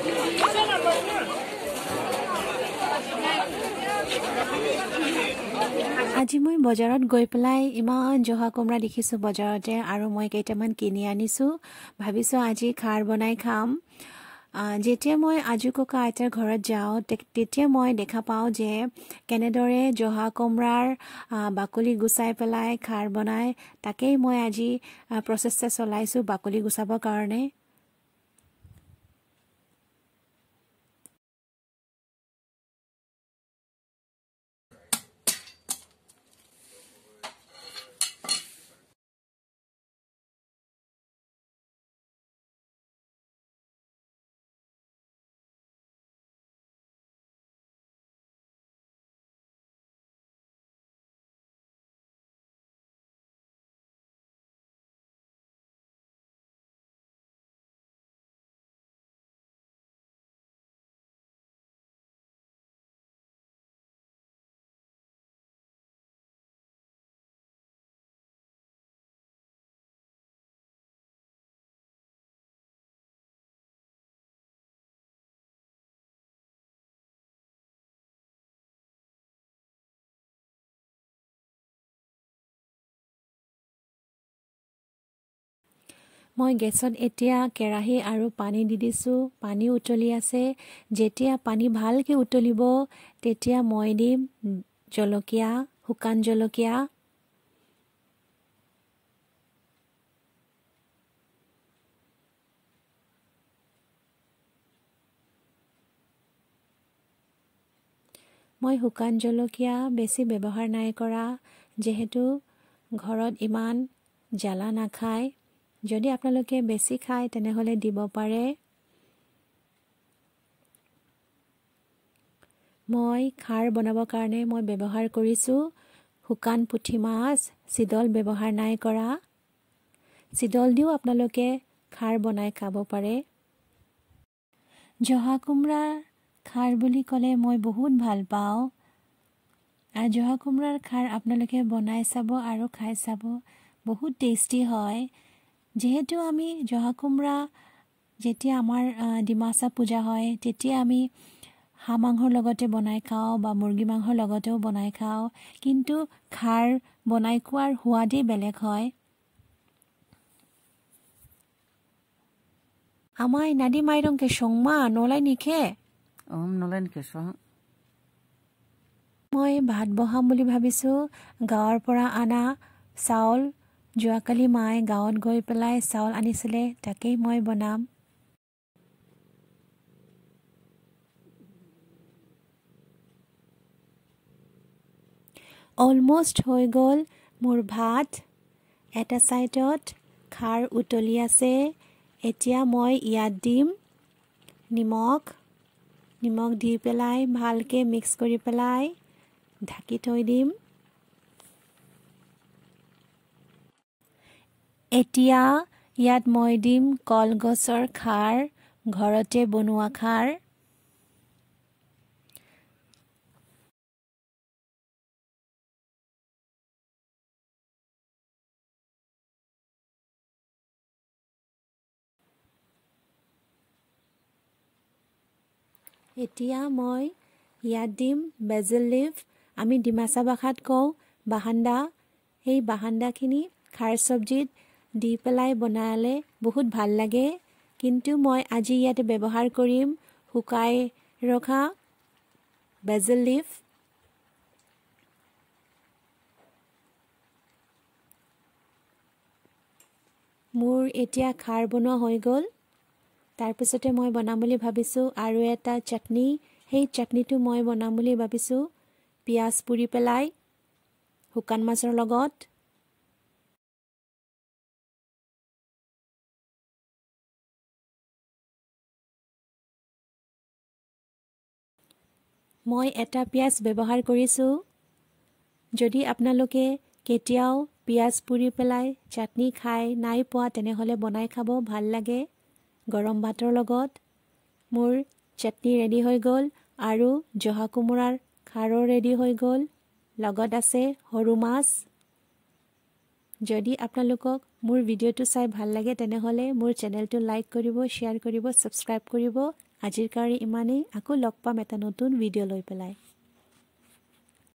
আজি মই বজাৰত গৈ পেলাই ইমান জহা কোমৰা দেখিছোঁ বজাৰতে আৰু মই কেইটামান কিনি আনিছোঁ ভাবিছোঁ আজি খাৰ বনাই খাম যেতিয়া মই আজু ককা আইতাৰ ঘৰত যাওঁ তেতিয়া মই দেখা পাওঁ যে কেনেদৰে জহা কোমৰাৰ বাকলি গুচাই পেলাই খাৰ বনাই তাকেই মই আজি প্ৰচেষ্টা চলাইছোঁ বাকলি গুচাবৰ কাৰণে মই গেছত এতিয়া কেৰাহী আৰু পানী দি দিছোঁ পানী উতলি আছে যেতিয়া পানী ভালকৈ উতলিব তেতিয়া মই দিম জলকীয়া শুকান জলকীয়া মই শুকান জলকীয়া বেছি ব্যৱহাৰ নাই কৰা যেহেতু ঘৰত ইমান জ্বালা নাখায় যদি আপোনালোকে বেছি খায় তেনেহলে দিব পাৰে মই খাৰ বনাবৰ কাৰণে মই ব্যৱহাৰ কৰিছোঁ শুকান পুঠি মাছ চিদল ব্যৱহাৰ নাই কৰা চিদল দিও আপোনালোকে খাৰ বনাই খাব পাৰে জহা কোমৰাৰ খাৰ বুলি ক'লে মই বহুত ভাল পাওঁ আৰু জহা কোমৰাৰ খাৰ আপোনালোকে বনাই চাব আৰু খাই চাব বহুত টেষ্টি হয় যেহেতু আমি জহা কোমৰা যেতিয়া আমাৰ ডিমাসা পূজা হয় তেতিয়া আমি হাঁহ মাংসৰ লগতে বনাই খাওঁ বা মুৰ্গী মাংসৰ লগতেও বনাই খাওঁ কিন্তু খাৰ বনাই খোৱাৰ সোৱাদেই বেলেগ হয় আমাই নাদি মাইৰং কে সংমা নলাই নিখে নলাই নিখে সং মই ভাত বহাম বুলি ভাবিছোঁ গাঁৱৰ পৰা আনা চাউল যোৱাকালি মায়ে গাঁৱত গৈ পেলাই চাউল আনিছিলে তাকেই মই বনাম অলমোষ্ট হৈ গ'ল মোৰ ভাত এটা সাইডত খাৰ উতলি আছে এতিয়া মই ইয়াত দিম নিমখ দি পেলাই ভালকে মিক্স কৰি পেলাই ঢাকি থৈ দিম এতিয়া ইয়াত মই দিম কলগছৰ খাৰ ঘৰতে বনোৱা খাৰ এতিয়া মই ইয়াত দিম basil leaf আমি ডিমাসা ভাষাত কওঁ bahanda এই বাহান্দাখিনি খাৰ সবজিত দি পেলাই বনালে বহুত ভাল লাগে কিন্তু মই আজি ইয়াতে ব্যৱহাৰ কৰিম শুকাই ৰখা basil leaf মোৰ এতিয়া খাৰ বনোৱা হৈ গ'ল তাৰ পিছতে মই বনাম বুলি ভাবিছোঁ আৰু এটা চাটনি সেই চাটনিটো মই বনাম বুলি ভাবিছোঁ পিয়াজ পুৰি পেলাই শুকান মাছৰ লগত মই এটা পিয়াজ ব্যৱহাৰ কৰিছোঁ যদি আপোনালোকে কেতিয়াও পিয়াজ পুৰি পেলাই চাটনি খাই নাই পোৱা তেনেহলে বনাই খাব ভাল লাগে গৰম ভাতৰ লগত মোৰ চাটনি ৰেডি হৈ গ'ল আৰু জহা কোমৰাৰ খাৰো ৰেডি হৈ গ'ল লগত আছে সৰু মাছ যদি আপোনালোকক মোৰ ভিডিঅ'টো চাই ভাল লাগে তেনেহলে মোৰ চেনেলটো লাইক কৰিব শ্বেয়াৰ কৰিব সাবস্ক্ৰাইব কৰিব আজিৰ কাৰণে ইমানেই, আকৌ লগ পাম এটা নতুন ভিডিঅ' লৈ পেলাই।